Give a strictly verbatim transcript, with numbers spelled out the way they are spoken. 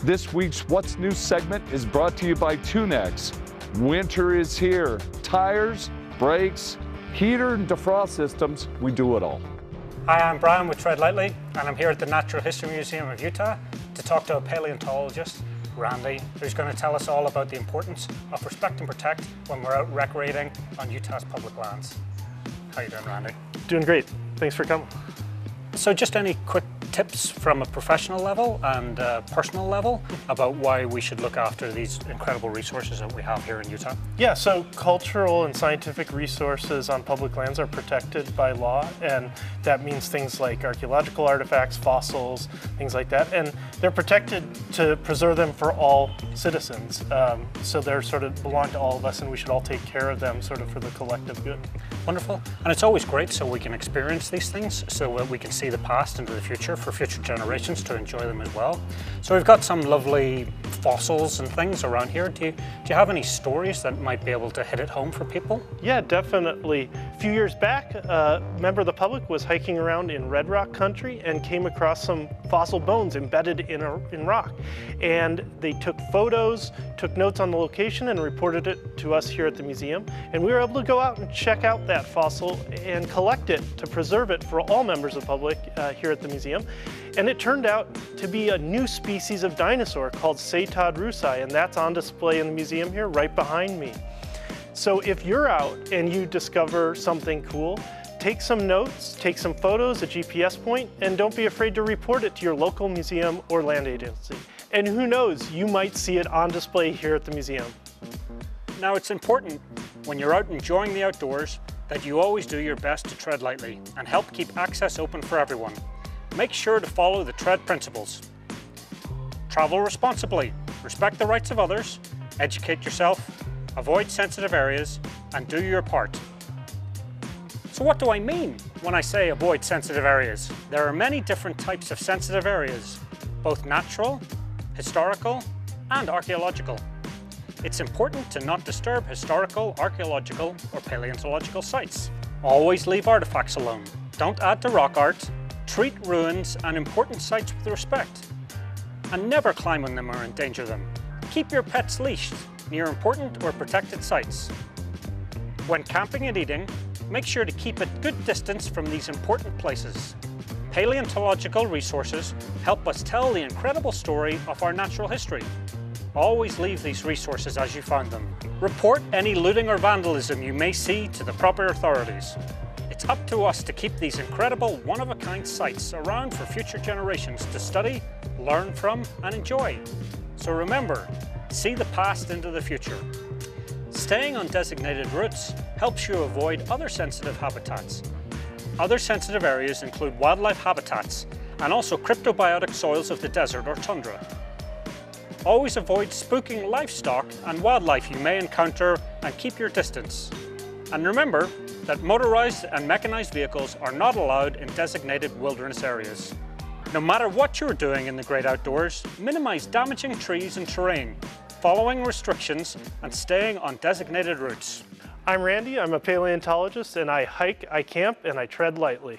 This week's What's New segment is brought to you by Tunex. Winter is here. Tires, brakes, heater and defrost systems, we do it all. Hi, I'm Brian with Tread Lightly, and I'm here at the Natural History Museum of Utah to talk to a paleontologist, Randy, who's going to tell us all about the importance of respect and protect when we're out recreating on Utah's public lands. How you doing, Randy? Doing great. Thanks for coming. So just any quick tips from a professional level and uh, personal level about why we should look after these incredible resources that we have here in Utah? Yeah, so cultural and scientific resources on public lands are protected by law, and that means things like archaeological artifacts, fossils, things like that, and they're protected to preserve them for all citizens. Um, so they're sort of belong to all of us, and we should all take care of them sort of for the collective good. Wonderful. And it's always great so we can experience these things, so that we can see the past into the future for future generations to enjoy them as well. So we've got some lovely fossils and things around here. Do you, do you have any stories that might be able to hit it home for people? Yeah, definitely. A few years back, a member of the public was hiking around in Red Rock country and came across some fossil bones embedded in, a, in rock. And they took photos, took notes on the location, and reported it to us here at the museum. And we were able to go out and check out that fossil and collect it to preserve it for all members of the public uh, here at the museum. And it turned out to be a new species of dinosaur called Cetatodrusi, and that's on display in the museum here right behind me. So if you're out and you discover something cool, take some notes, take some photos, a G P S point, and don't be afraid to report it to your local museum or land agency. And who knows, you might see it on display here at the museum. Now, it's important when you're out enjoying the outdoors that you always do your best to tread lightly and help keep access open for everyone. Make sure to follow the TREAD principles. Travel responsibly, respect the rights of others, educate yourself, avoid sensitive areas, and do your part. So what do I mean when I say avoid sensitive areas? There are many different types of sensitive areas, both natural, historical, and archaeological. It's important to not disturb historical, archaeological, or paleontological sites. Always leave artifacts alone. Don't add to rock art. Treat ruins and important sites with respect. And never climb on them or endanger them. Keep your pets leashed near important or protected sites. When camping and eating, make sure to keep a good distance from these important places. Paleontological resources help us tell the incredible story of our natural history. Always leave these resources as you found them. Report any looting or vandalism you may see to the proper authorities. It's up to us to keep these incredible one-of-a-kind sites around for future generations to study, learn from, and enjoy. So remember, see the past into the future. Staying on designated routes helps you avoid other sensitive habitats. Other sensitive areas include wildlife habitats and also cryptobiotic soils of the desert or tundra. Always avoid spooking livestock and wildlife you may encounter and keep your distance. And remember that motorized and mechanized vehicles are not allowed in designated wilderness areas. No matter what you're doing in the great outdoors, minimize damaging trees and terrain, following restrictions, and staying on designated routes. I'm Randy, I'm a paleontologist, and I hike, I camp, and I tread lightly.